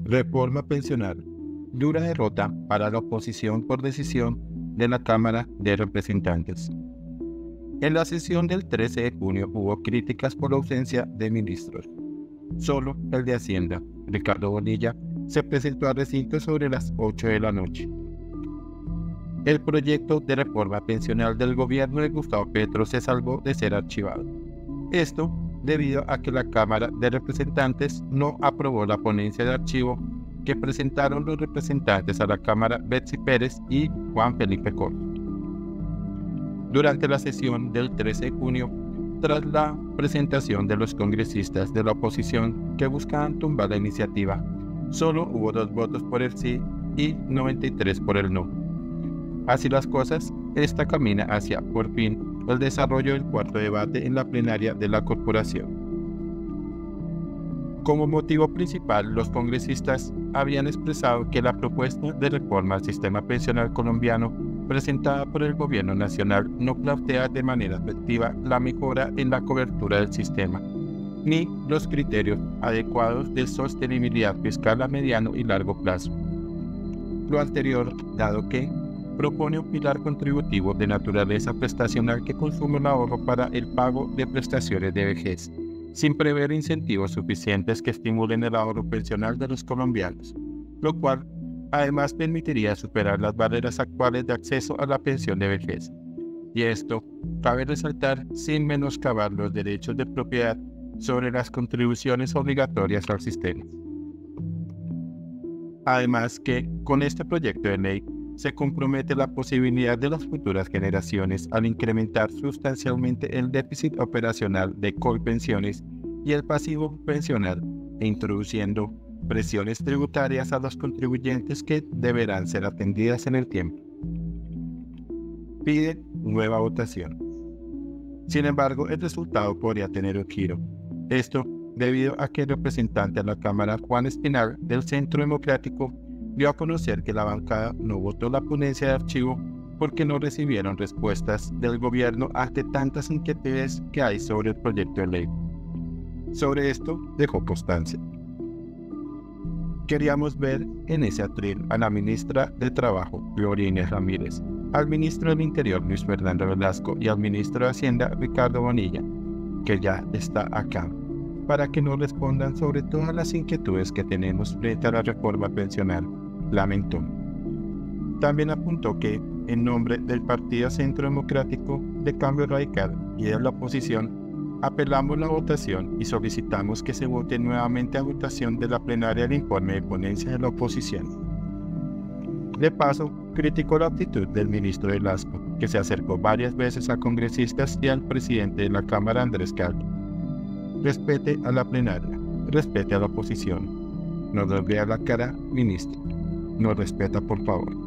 Reforma pensional. Dura derrota para la oposición por decisión de la Cámara de Representantes. En la sesión del 13 de junio hubo críticas por la ausencia de ministros. Solo el de Hacienda, Ricardo Bonilla, se presentó al recinto sobre las 8 de la noche. El proyecto de reforma pensional del gobierno de Gustavo Petro se salvó de ser archivado. Esto debido a que la Cámara de Representantes no aprobó la ponencia de archivo que presentaron los representantes a la Cámara Betsy Pérez y Juan Felipe Corzo. Durante la sesión del 13 de junio, tras la presentación de los congresistas de la oposición que buscaban tumbar la iniciativa, solo hubo 2 votos por el sí y 93 por el no. Así las cosas, esta camina hacia, por fin, el desarrollo del cuarto debate en la plenaria de la corporación. Como motivo principal, los congresistas habían expresado que la propuesta de reforma al sistema pensional colombiano presentada por el gobierno nacional no plantea de manera efectiva la mejora en la cobertura del sistema, ni los criterios adecuados de sostenibilidad fiscal a mediano y largo plazo. Lo anterior, dado que propone un pilar contributivo de naturaleza prestacional que consume el ahorro para el pago de prestaciones de vejez, sin prever incentivos suficientes que estimulen el ahorro pensional de los colombianos, lo cual además permitiría superar las barreras actuales de acceso a la pensión de vejez. Y esto cabe resaltar sin menoscabar los derechos de propiedad sobre las contribuciones obligatorias al sistema. Además que, con este proyecto de ley, se compromete la posibilidad de las futuras generaciones al incrementar sustancialmente el déficit operacional de Colpensiones y el pasivo pensional, e introduciendo presiones tributarias a los contribuyentes que deberán ser atendidas en el tiempo. Pide nueva votación. Sin embargo, el resultado podría tener un giro. Esto debido a que el representante a la Cámara, Juan Espinal, del Centro Democrático, dio a conocer que la bancada no votó la ponencia de archivo porque no recibieron respuestas del gobierno ante tantas inquietudes que hay sobre el proyecto de ley. Sobre esto dejó constancia. Queríamos ver en ese atril a la ministra de Trabajo, Gloria Inés Ramírez, al ministro del Interior, Luis Fernando Velasco, y al ministro de Hacienda, Ricardo Bonilla, que ya está acá, para que nos respondan sobre todas las inquietudes que tenemos frente a la reforma pensional, lamentó. También apuntó que, en nombre del Partido Centro Democrático de Cambio Radical y de la oposición, apelamos la votación y solicitamos que se vote nuevamente a votación de la plenaria el informe de ponencia de la oposición. De paso, criticó la actitud del ministro Velasco, que se acercó varias veces a congresistas y al presidente de la Cámara, Andrés Calvo. Respete a la plenaria, respete a la oposición. No nos vea la cara, ministro. Nos respeta, por favor.